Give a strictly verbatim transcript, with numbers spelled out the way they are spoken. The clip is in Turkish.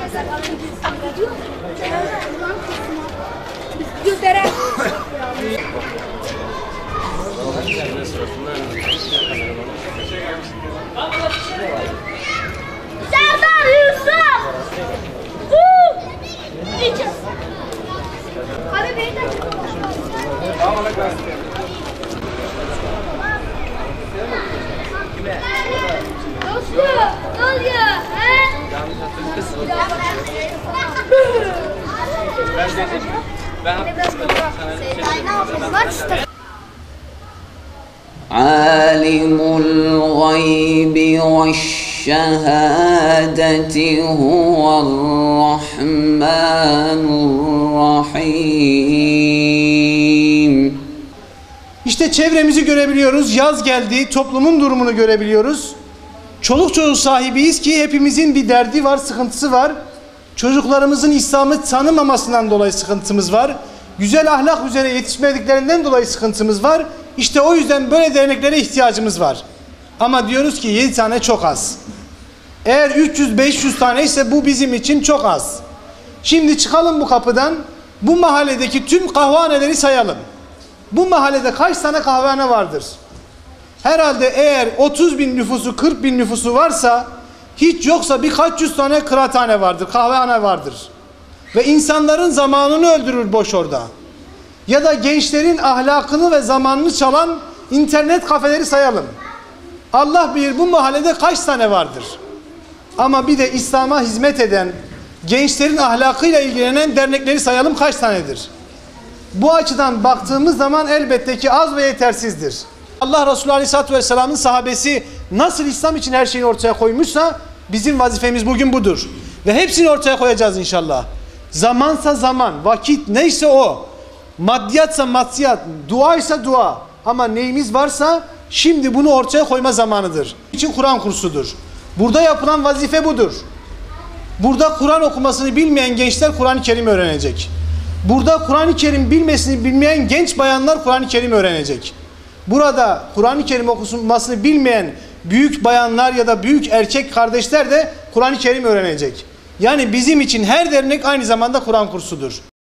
Göstere. Serdar Yusuf. Woo! İçin. Hadi beyler. Dostum, ne oluyor? He? Ben dedim. Ben عالم الغيب والشهادة هو الرحمن الرحيم. İşte çevremizi görebiliyoruz. Yaz geldi. Toplumun durumunu görebiliyoruz. Çoluk çocuk sahibiyiz ki hepimizin bir derdi var, sıkıntısı var. Çocuklarımızın İslam'ı tanımamasından dolayı sıkıntımız var. Güzel ahlak üzere yetişmediklerinden dolayı sıkıntımız var. İşte o yüzden böyle derneklere ihtiyacımız var. Ama diyoruz ki yedi tane çok az. Eğer üç yüz beş yüz tane ise bu bizim için çok az. Şimdi çıkalım bu kapıdan. Bu mahalledeki tüm kahvehaneleri sayalım. Bu mahallede kaç tane kahvehane vardır? Herhalde eğer otuz bin nüfusu, kırk bin nüfusu varsa, hiç yoksa birkaç yüz tane kıraathane vardır, kahvehane vardır. Ve insanların zamanını öldürür boş orada. Ya da gençlerin ahlakını ve zamanını çalan internet kafeleri sayalım. Allah bilir bu mahallede kaç tane vardır. Ama bir de İslam'a hizmet eden, gençlerin ahlakıyla ilgilenen dernekleri sayalım kaç tanedir. Bu açıdan baktığımız zaman elbette ki az ve yetersizdir. Allah Resulü Aleyhisselatü Vesselam'ın sahabesi nasıl İslam için her şeyi ortaya koymuşsa bizim vazifemiz bugün budur. Ve hepsini ortaya koyacağız inşallah. Zamansa zaman, vakit neyse o. Maddiyatsa maddiyat, duaysa dua. Ama neyimiz varsa şimdi bunu ortaya koyma zamanıdır. İçin Kur'an kursudur. Burada yapılan vazife budur. Burada Kur'an okumasını bilmeyen gençler Kur'an-ı Kerim öğrenecek. Burada Kur'an-ı Kerim bilmesini bilmeyen genç bayanlar Kur'an-ı Kerim öğrenecek. Burada Kur'an-ı Kerim okumasını bilmeyen büyük bayanlar ya da büyük erkek kardeşler de Kur'an-ı Kerim öğrenecek. Yani bizim için her dernek aynı zamanda Kur'an kursudur.